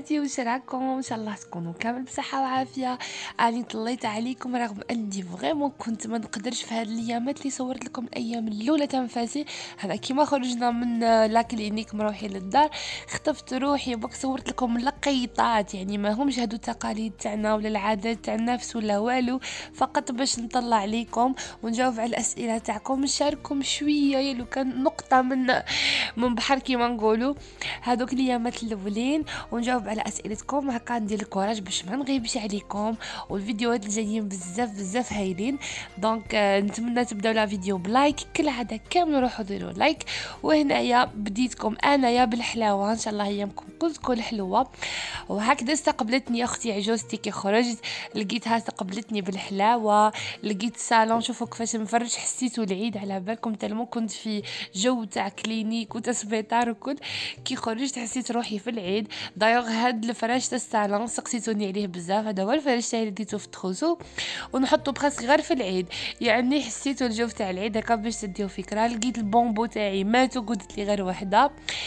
بناتي واش راكم؟ ان شاء الله تكونوا كامل بصحه وعافيه. اني طليت عليكم رغم اني فريمون كنت ما نقدرش في هاد الايامات اللي صورت لكم الايام الاولى تنفاسي. انا كيما خرجنا من لا كلينيك مروحين للدار خطفت روحي بك صورت لكم لقيطات، يعني ما همش هادو التقاليد تاعنا ولا العادات تاع النفس ولا والو، فقط باش نطلع عليكم ونجاوب على الاسئله تاعكم نشارككم شويه لو كان نقطه من بحر كيما نقولوا هذوك الايامات الاولين، ونجاوب على اسئلتكم. هكا ندير الكوراج باش ما نغيبش عليكم، والفيديوهات الجايين بزاف هايلين. دونك نتمنى تبداو لا فيديو بلايك كالعاده، كامل روحوا ديروا لايك. وهنايا بديتكم انايا بالحلاوه، ان شاء الله ايامكم كل تكون حلوه. وهكذا استقبلتني اختي عجوزتي كي خرجت، لقيتها استقبلتني بالحلاوه، لقيت الصالون شوفوا كيفاش مفرش، حسيتوا العيد على بالكم تلمو كنت في جو تاع كلينيك وتسبيطار وكل. كي خرجت حسيت روحي في العيد. دايوغ هاد الفراش تاع الصالون سقسيتوني عليه بزاف، هذا هو الفراش تاعي اللي ديتو في تخوسو ونحطو بخاص غير في العيد، يعني حسيتوا الجو تاع العيد هكا باش تديو فكره. لقيت البومبو تاعي مات وقلت لي غير وحده.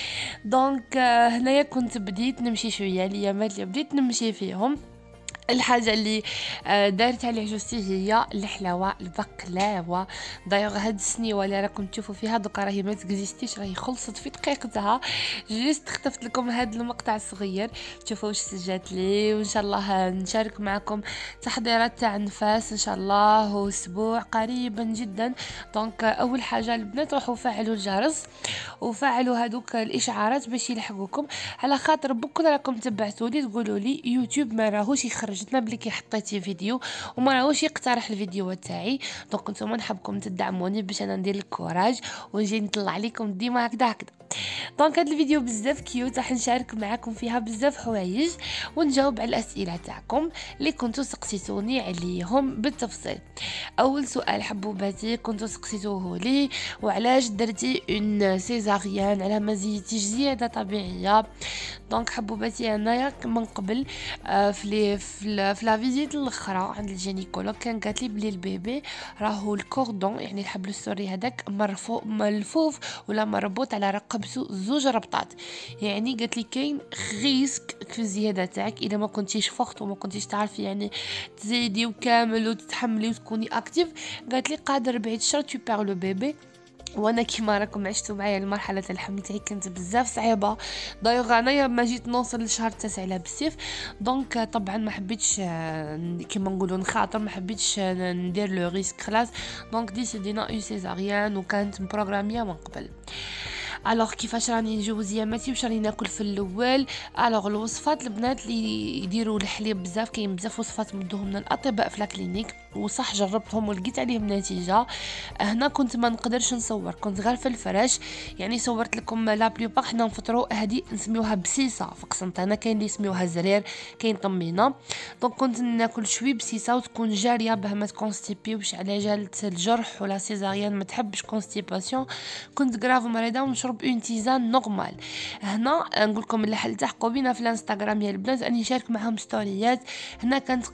دونك هنايا كنت بديت نمشي شويه الايامات اللي بديت نمشي فيهم. الحاجه اللي دارت على عجوزتي هي الحلاوه البقلاوه. دايوغ هاد السنيوه اللي راكم تشوفوا فيها دوكا راهي ما تكزيستيش، راهي خلصت في دقيقتها. جيست خطفت لكم هاد المقطع الصغير تشوفوا واش سجلت لي، وان شاء الله نشارك معكم تحضيرات تاع نفاس ان شاء الله واسبوع قريبا جدا. دونك اول حاجه البنات روحوا فعلوا الجرس وفعلوا هادوك الاشعارات باش يلحقوكم، على خاطر بكره راكم تبعتوا لي تقولوا لي يوتيوب ما راهوش يخرج لنا بلي كي حطيتي فيديو وما راهوش يقترح الفيديو تاعي. دونك نتوما نحبكم تدعموني باش انا ندير الكوراج ونجي نطلع لكم ديما هكذا. دونك هذا الفيديو بزاف كيوت، راح نشارك معكم فيها بزاف حوايج ونجاوب على الاسئله تاعكم اللي كنتو سقسيتوني عليهم بالتفصيل. اول سؤال حبوباتي كنتو سقسيتوه لي، وعلاش درتي اون سيزاريان، على ما زيدتيش زياده طبيعيه. دونك حبوباتي انايا من قبل في لا فيزيت الاخرى عند الجينيكولوج كان قالت لي بلي البيبي راهو الكوردون، يعني الحبل السري هذاك ملفوف ولا مربوط على رقبته زوج ربطات، يعني قالت لي كاين ريسك في الزياده تاعك اذا ما كنتيش فخت وما كنتيش تعرفي يعني تزيدي وكامل وتتحملي وتكوني اكتيف. قالت لي قادر بعد الشر تو بير لو بيبي. وانا كيما راكم عشتوا معايا المرحله تاع الحمل تاعي كانت بزاف صعيبه. دايوغ انايا ما جيت نوصل للشهر التاسع لا بالسيف، دونك طبعا ما حبيتش كيما نقولوا نخاطر، ما حبيتش ندير لو ريسك خلاص. دونك ديسيدينا اون سيزاريان وكانت مبروغراميه من قبل. الوغ كيفاش راني نجوز ياماتي واش راني ناكل في الاول؟ الوغ الوصفات البنات اللي يديروا الحليب بزاف، كاين بزاف وصفات مدوهم من الاطباء في لاكلينيك وصح جربتهم ولقيت عليهم نتيجه. هنا كنت ما نقدرش نصور، كنت غير في الفراش، يعني صورت لكم لا بليبار حنا نفطروا هذه نسميوها بسيسه في قسنطينه، كاين اللي يسميوها زرير كاين طمينه. دونك كنت ناكل شوي بسيسه وتكون جاريه باه ما تكونستيبيوش على جالة الجرح ولا سيزاريان ما تحبش كونستيباسيون. كنت غراف مريضه ونشرب اون تيزان نورمال. هنا نقول لكم اللي التحقوا بينا في الانستغرام يا البنات اني نشارك معهم ستوريات. هنا كانت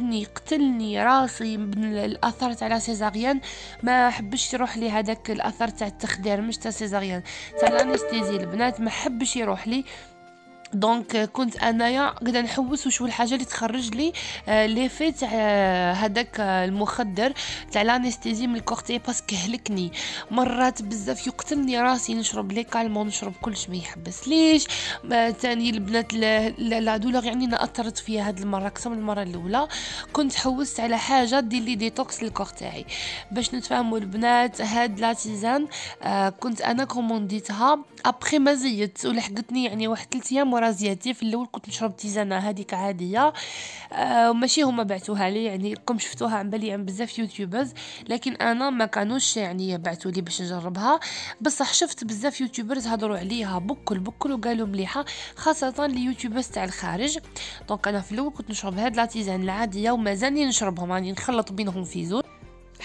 قتلني راسي من الاثر تاع سيزاريان، ما حبش يروح لي هذاك الاثر تاع التخدير مش تاع سيزاريان تاع الانستيزي البنات، ما حبش يروح لي. دونك كنت انايا قاعده نحوس وشو الحاجه اللي تخرج لي لي في تاع هذاك المخدر تاع الانستيزي من الكورتي باسكو هلكني مرات بزاف، يقتلني راسي نشرب لي كالمون نشرب كلش ما يحبس ليش. ثاني البنات لا دولار يعني انا اثرت فيها هاد المره اكثر من المره الاولى. كنت حوست على حاجه دير لي ديتوكس للكور تاعي باش نتفاهموا البنات. هاد لا تيزان كنت انا كومونديتها ابخي ما زيدت ولحقتني يعني واحد 3 ايام ورا زيادتي. في الاول كنت نشرب تيزانه هذيك عاديه وماشي هما بعثوها لي، يعني راكم شفتوها عن بالي عن بزاف يوتيوبرز، لكن انا ما كانوش يعني بعثوا لي باش نجربها. بصح شفت بزاف يوتيوبرز هضروا عليها بكل وقالوا مليحه، خاصه اليوتيوبرز تاع الخارج. دونك انا في الاول كنت نشرب هاد لا تيزان العاديه ومازالني نشربهم، راني نخلط بينهم في زوج.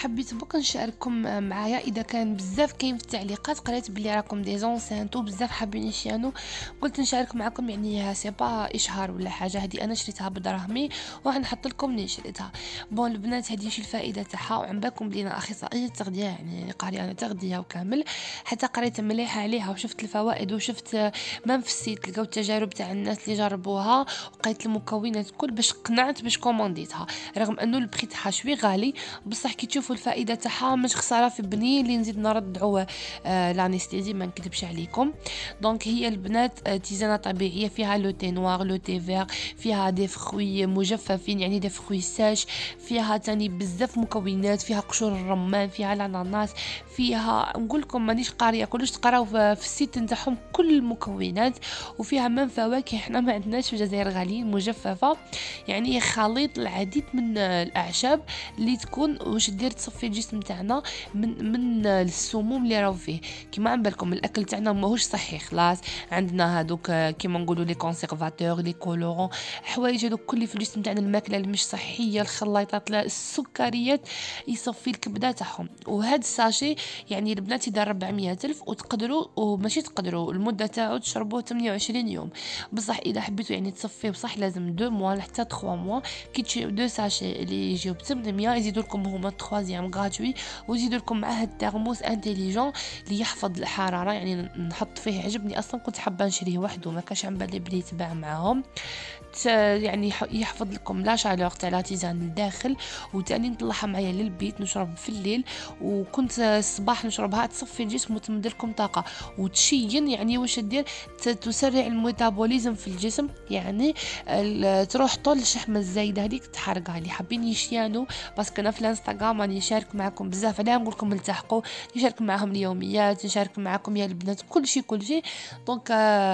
حبيت بوك نشارككم معايا اذا كان بزاف كاين في التعليقات قريت بلي راكم دي زونسانت وبزاف حابين يشيانو، قلت نشارك معكم. يعني سي با اشهار ولا حاجه، هذه انا شريتها بدراهمي وراح نحط لكم منين شريتها. بون البنات هذه شي الفائده تاعها، وعن بالكم بلي انا اخصائيه تغذيه، يعني قاريه انا تغذيه وكامل، حتى قريت مليحه عليها وشفت الفوائد وشفت ما في السيت لقاو التجارب تاع الناس اللي جربوها، وقيت المكونات الكل باش قنعت باش كومونديتها، رغم انه البري تاعها شوي غالي، بصح كي تشوفوا الفائده تاعها مش خساره في بني اللي نزيد نردعوا لانستيزي ما نكذبش عليكم. دونك هي البنات تيزانه طبيعيه، فيها لو تي نوار لو تي فير، فيها دي فخوي مجففين يعني دي فخوي ساش، فيها تاني بزاف مكونات، فيها قشور الرمان، فيها الاناناس، فيها نقول لكم مانيش قاريه كلش، تقراو في السيت نتاعهم كل المكونات، وفيها من فواكه احنا ما عندناش في الجزائر غاليين مجففه، يعني خليط العديد من الاعشاب اللي تكون واش دير تصفي الجسم تاعنا من السموم اللي راهو فيه. كيما عن بالكم الاكل تاعنا ماهوش صحي خلاص، عندنا هذوك كيما نقولوا لي كونسيرفاتور لي كولورون، حوايج هذوك كل في الجسم تاعنا، الماكله اللي مش صحيه، الخليطات السكريات يصفي الكبده تاعهم. وهذا الساشي يعني البنات يدار 400 الف، وتقدروا وماشي تقدروا المده تاعو تشربوه 28 يوم، بصح اذا حبيتوا يعني تصفيه بصح لازم 2 موا حتى 3 موا. كي تشريو 2 ساشي اللي يجيو ب 800 يزيدوا لكم هما 3 غراتوي، ويزيدوا لكم معاه الترموس انتيليجون اللي يحفظ الحراره، يعني نحط فيه، عجبني اصلا كنت حابه نشريه وحده ما كانش عن بالي بلي يتباع معاهم، يعني يحفظ لكم لا شالور تاع لا تيزان للداخل، وتاني نطلعها معايا للبيت نشرب في الليل، وكنت الصباح نشربها تصفي الجسم وتمد لكم طاقه وتشين. يعني واش دير تسرع الميتابوليزم في الجسم، يعني تروح طول الشحمه الزايده هذيك تحرقها. اللي حابين يشيانوا باسكو انا في الانستغرام راني نشارك معكم بزاف، علاه نقول لكم التحقوا، نشارك معاهم اليوميات، نشارك معكم يا البنات كل شيء. دونك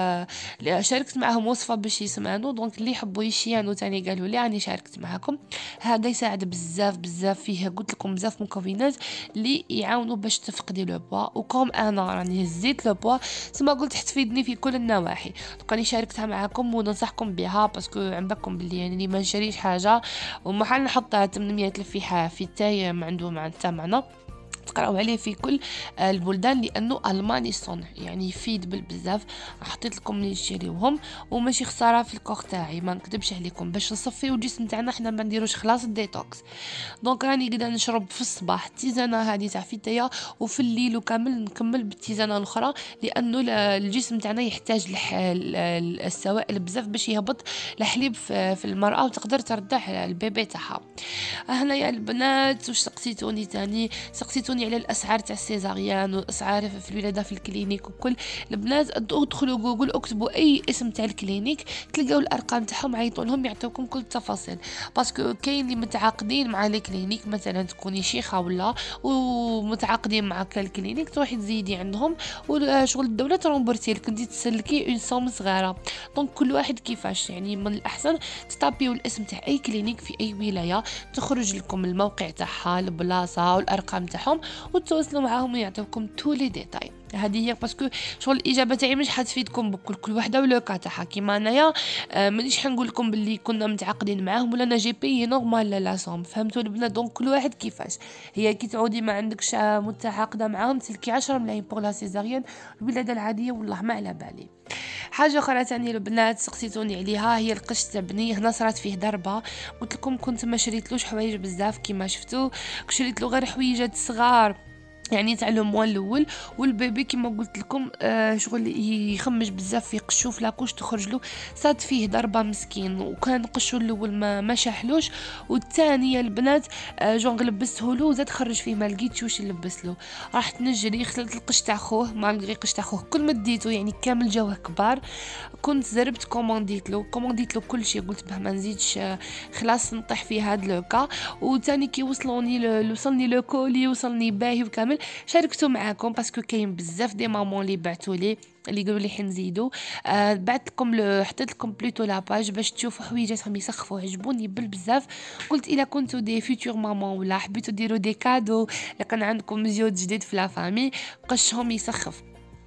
شاركت معاهم وصفه باش يسمعوا، دونك اللي يحبوا يشيانوا تاني قالوا لي راني شاركت معكم. هذا يساعد بزاف فيه، قلت لكم بزاف مكونات اللي يعاونوا باش تفقدي لو بوا، وكم انا راني هزيت لو بوا سما قلت تفيدني في كل النواحي، دونك راني شاركتها معكم وننصحكم بها، باسكو عن بالكم بلي يعني ما نشريش حاجه ومحل نحطها 800 الف في التاي ما عنده معنى تقراو عليه في كل البلدان، لانه الماني الصنع يعني يفيد بالبزاف. حطيت لكم اللي نشريوهم وماشي خساره في الكوخ تاعي، ما نكذبش عليكم، باش نصفيو الجسم تاعنا حنا ما نديروش خلاص الديتوكس. دونك راني قاعده نشرب في الصباح التيزانه هذه تاع فيتايا، وفي الليل وكامل نكمل بالتيزانه الاخرى، لانه الجسم تاعنا يحتاج السوائل بزاف باش يهبط الحليب في المراه وتقدر ترضع البيبي تاعها. هنايا البنات واش سقسيتوني تاني، سقسيتوني على الاسعار تاع السيزاريان والاسعار في الولاده في الكلينيك وكل. البنات ادخلوا جوجل اكتبوا اي اسم تاع الكلينيك تلقاو الارقام تاعهم، عيطوا لهم يعطيوكم كل التفاصيل، باسكو كاين اللي متعاقدين مع الكلينيك، مثلا تكوني شيخه ولا ومتعاقدين مع الكلينيك تروحي تزيدي عندهم وشغل الدوله ترومبرسي لك انت تسلكي اون سوم صغيره. دونك كل واحد كيفاش، يعني من الاحسن تطابيو الاسم تاع اي كلينيك في اي ولايه، تخرج لكم الموقع تاعها البلاصه والارقام تاعهم وتواصلوا معاهم ويعطيوكم تو لي ديتاي. هذه هي باسكو شغل الاجابه تاعي مش حتفيدكم بكل، كل وحده ولوكا تاعها. كيما انايا مانيش حنقول لكم باللي كنا متعاقدين معاهم ولا انا جي بي نورمال لا سوم، فهمتوا البنات؟ دونك كل واحد كيفاش. هي كي تعودي ما عندكش متعاقده معاهم تسلكي 10 ملايين بور لا سيزاريان، الولاده العاديه والله ما على بالي. حاجه اخرى ثانيه البنات سقسيتوني عليها هي القش تاع بني، هنا صرات فيه ضربه، قلت لكم كنت ما شريتلوش حوايج بزاف كيما شفتوا، شريت له غير حويجات صغار يعني تاع لو موا الاول، والبيبي كيما قلت لكم شغل يخمج بزاف في قشو في لاكوش تخرج له، صاد فيه ضربه مسكين، وكان قشو الاول ما شاحلوش، والثانيه البنات جونغ لبسته له وزاد خرج فيه ما لقيتش واش نلبس له، رحت نجري خلت القش تاع خوه مالغري قش تاع خوه كل ما ديته يعني كامل جوه كبار، كنت زربت كومونديت له كل شيء، قلت به ما نزيدش خلاص نطيح في هاد لوكا. وثاني كي وصلني لو كولي وصلني باهي وكامل شاركته معاكم، باسكو كاين بزاف دي مامون اللي بعثوا لي اللي قالوا لي حنزيدوا بعثت لكم حطيت لكم بلوتو لاباج باش تشوفوا حويجاتهم يسخفوا عجبوني بزاف. قلت الا كنتو دي فيتور مامون ولا حبيتوا ديروا دي كادو، كان عندكم زيود جديد في لا فامي قشهم يسخف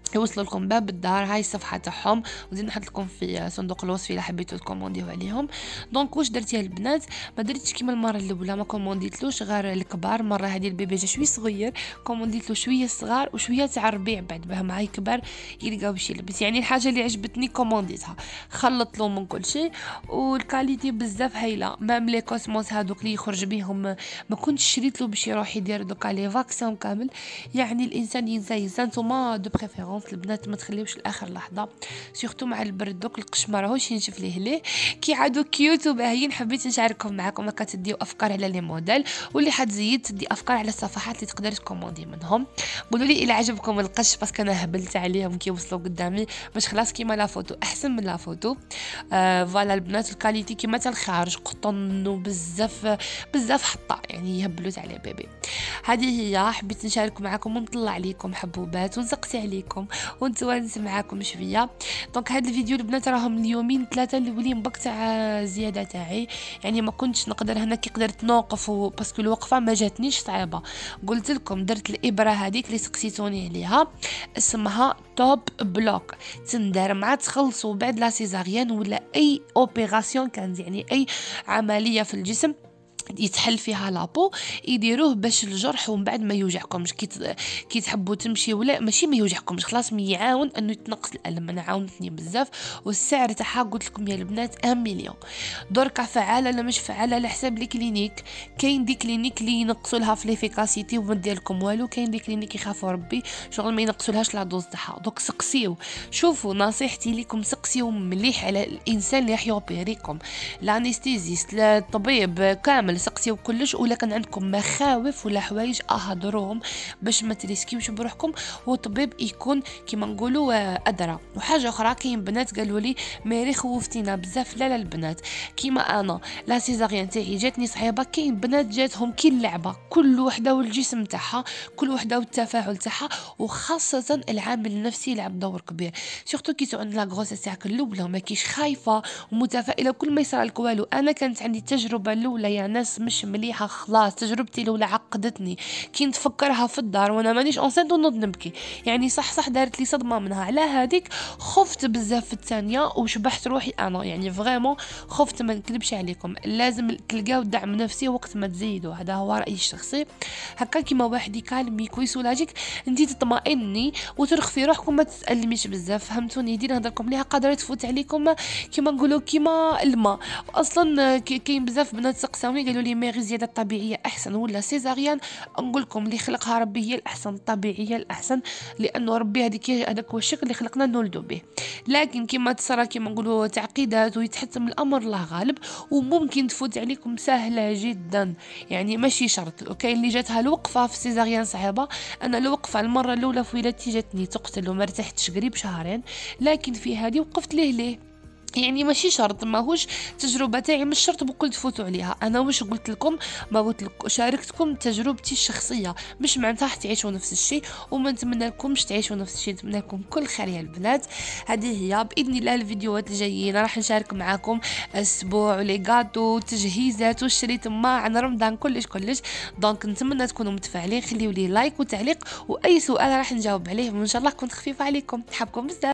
يوصلوا لكم باب الدار. هاي الصفحه تاعهم، وزيد نحط لكم في صندوق الوصف الا حبيتوا تكومونديو عليهم. دونك واش درت يا البنات؟ ما درتش كيما المره الاولى، ما كومونديتلوش غير الكبار. مره هذه البيبي جا شويه صغير، كومونديتلو شويه صغار وشويه تاع الربيع بعد باه مع يكبر يلقى واش يلبس. يعني الحاجه اللي عجبتني كومونديتها، خلط له من كل شيء، والكاليتي بزاف هايله. مام لي كوسموس هذوك اللي يخرج بيهم ما كنتش شريت له باش يروح يدير دوكا لي فاكسون كامل. يعني الانسان ينسى نتوما دو بريفيرونس البنات ما تخليوش لاخر لحظه، سورتو مع البرد دوك القش ما راهوش ينشف ليه كي عادو كيوت وباهيين. حبيت نشاركهم معكم هكا تديو افكار على لي موديل، واللي حتزيد تدي افكار على الصفحات اللي تقدر تكوموندي منهم. قولوا لي الا عجبكم القش، باسكو انا هبلت عليهم كي وصلوا قدامي، باش خلاص كيما لا فوتو احسن من لا فوتو. فوالا البنات الكاليتي كيما تاع الخارج قطن وبزاف بزاف حطه، يعني يهبلوا تاع لي بيبي. هذه هي حبيت نشارك معكم ونطلع عليكم حبوبات ونسقسي عليكم ونتوانس معاكم شويه. دونك هذا الفيديو البنات راهم اليومين 3 الاولين بق تاع زياده تاعي، يعني ما كنتش نقدر هنا كي قدرت نوقف باسكو الوقفه ما جاتنيش صعيبه. قلت لكم درت الابره هذيك اللي سقسيتوني عليها اسمها توب بلوك، تندار مع تخلصوا بعد لا سيزاريان ولا اي اوبيراسيون كانت، يعني اي عمليه في الجسم يتحل فيها لابو يديروه باش الجرح ومن بعد ما يوجعكمش كي تحبوا تمشي ولا ماشي ما يوجعكمش، خلاص يعاون انه يتنقص الالم. انا عاونتني بزاف، والسعر تاعها قلت لكم يا البنات 1 مليون. دركا فعاله لا مش فعاله على حساب لي كلينيك. كاين دي كلينيك اللي ينقصوا لها في ليفيكاسيتي وما دير لكم والو، كاين دي كلينيك يخافوا ربي شغل ما ينقصوا لهاش لا دوز تاعها. دوك سقسيو، شوفوا نصيحتي لكم سقسيو مليح على الانسان اللي راح يوبيريكم، الانستيزيست الطبيب كامل سقسيو كلش. ولا كان عندكم مخاوف ولا حوايج اهضروهم باش ما تريسكيوش بروحكم، وطبيب يكون كيما نقولوا ادرى. وحاجه اخرى كاين بنات قالوا لي ميري خوفتينا بزاف. لا البنات كيما انا لا سيزاريان تاعي جاتني صعيبه، كاين بنات جاتهم كي اللعبه، كل وحده والجسم تاعها، كل وحده والتفاعل تاعها، وخاصه العامل النفسي يلعب دور كبير. سورتو كي تعود لا غروسيس تاعك الاولى وما كيش خايفه ومتفائله كل ما يصرى لك والو. انا كانت عندي التجربه الاولى يا ناس مش مليحه، خلاص تجربتي الاولى عقدتني. كي نتفكرها في الدار وانا مانيش اونسنت ونوض نبكي، يعني صح دارت لي صدمه منها. على هذيك خفت بزاف في الثانيه وشبحت روحي انا، يعني فريمون خفت. ما نكذبش عليكم، لازم تلقاو دعم نفسي وقت ما تزيدوا، هذا هو رايي الشخصي. هكا كيما واحد يكالميك ويسولاجيك انت تطمئني وترخفي روحكم، ما تتألميش بزاف. فهمتوني؟ هدي نهضر لكم ليها قادره تفوت عليكم كيما نقولوا كيما الماء. اصلا كاين بزاف بنات سقساوني قالوا لي ميغي زياده طبيعيه احسن ولا سيزاريان. نقول لكم اللي خلقها ربي هي الاحسن، الطبيعيه الاحسن، لانه ربي هذاك هو الشكل اللي خلقنا نولدوا به. لكن كيما تصرى كيما نقولوا تعقيدات ويتحتم الامر الله غالب، وممكن تفوت عليكم سهله جدا، يعني ماشي شرط. وكاين اللي جاتها الوقفه في سيزاريان صعيبه. انا الوقفه المره الاولى في ولادتي جاتني تقتل وما ارتحتش قريب شهرين، لكن في هذه وقفت ليه يعني ماشي شرط، ماهوش تجربه تاعي مش شرط بكل تفوتوا عليها. انا واش قلت لكم؟ ما قلت لكم شاركتكم تجربتي الشخصيه، مش معناتها تعيشوا نفس الشيء، وما نتمنى لكمش تعيشوا نفس الشيء. نتمنى لكم كل خير يا البنات. هذه هي باذن الله الفيديوهات الجايين راح نشارك معاكم اسبوع لي غاتو تجهيزات والشريط ما عن رمضان كلش. دونك نتمنى تكونوا متفاعلين. خليوا لي لايك وتعليق، واي سؤال راح نجاوب عليه، وان شاء الله كنت خفيفه عليكم. نحبكم بزاف.